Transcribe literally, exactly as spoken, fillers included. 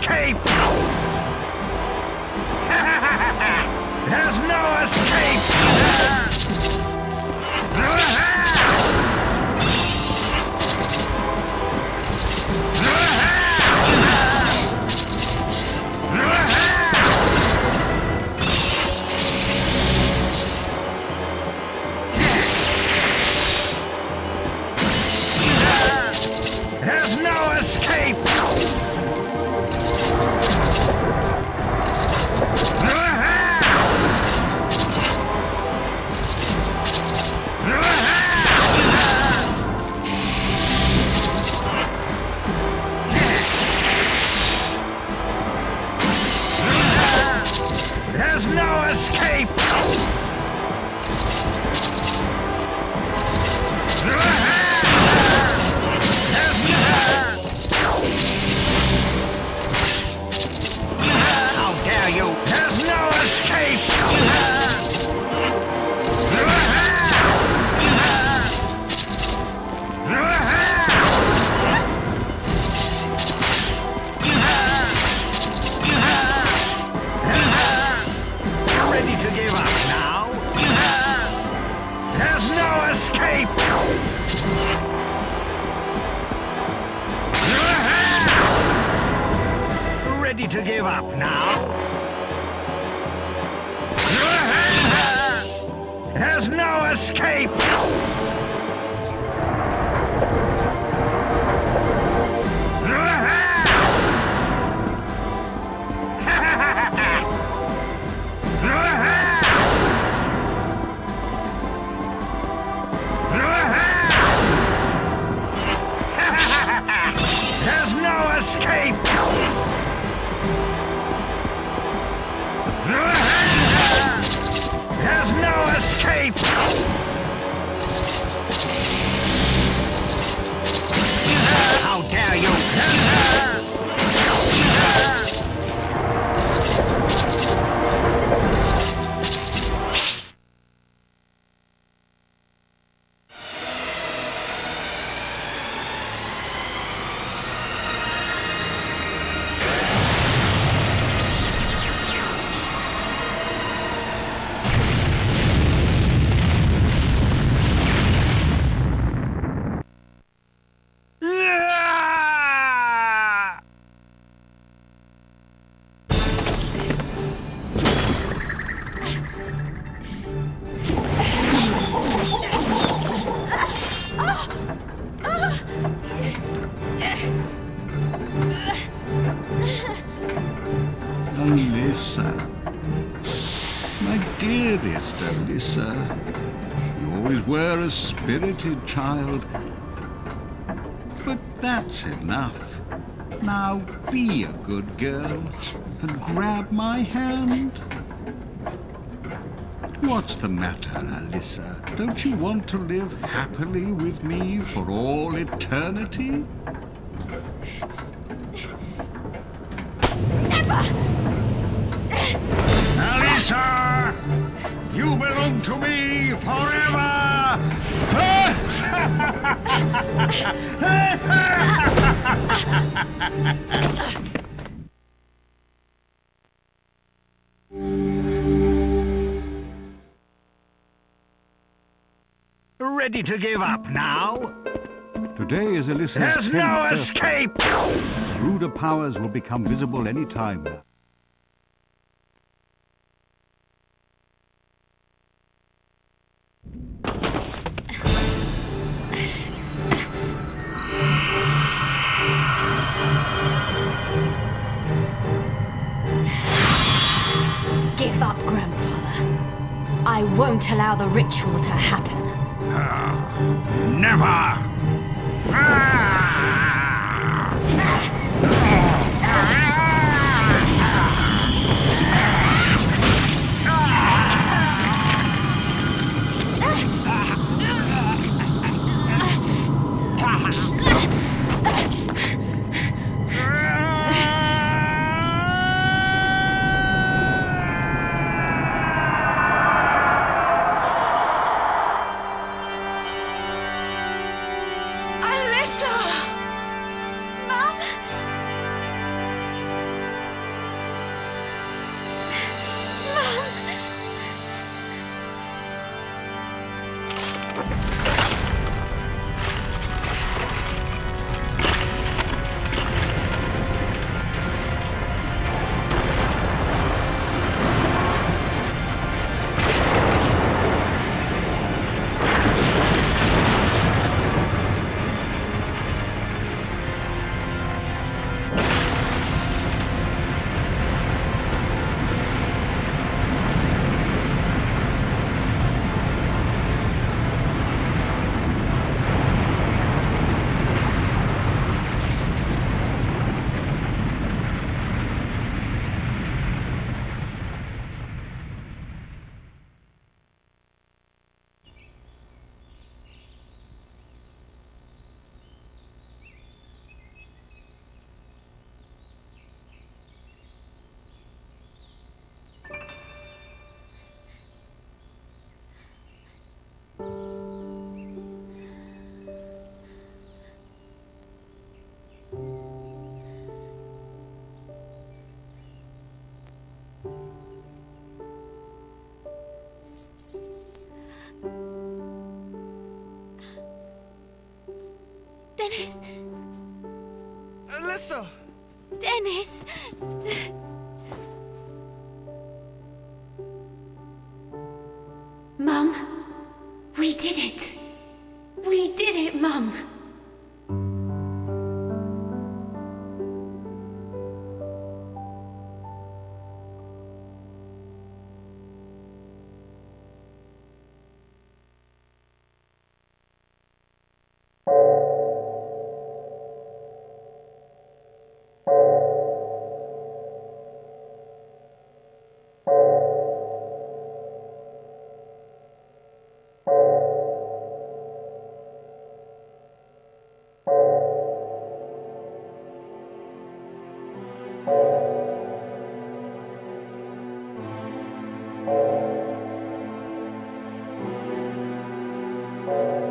escape! There's no escape! There's no escape! There's no escape! How dare you! There's no escape! Ready to give up now? There's no escape! Ready to give up now? There's no escape! There's no escape! There's no escape! How dare you! Alyssa, my dearest Alyssa, you always were a spirited child. But that's enough. Now be a good girl and grab my hand. What's the matter, Alyssa? Don't you want to live happily with me for all eternity? Alyssa! You belong to me forever! Ready to give up now? Today is Alyssa's There's no tenth birthday. escape! Ruder powers will become visible any time now. Give up, Grandfather. I won't allow the ritual to happen. Uh, never! Dennis! Alyssa! Dennis! Mum, we did it! We did it, Mum! you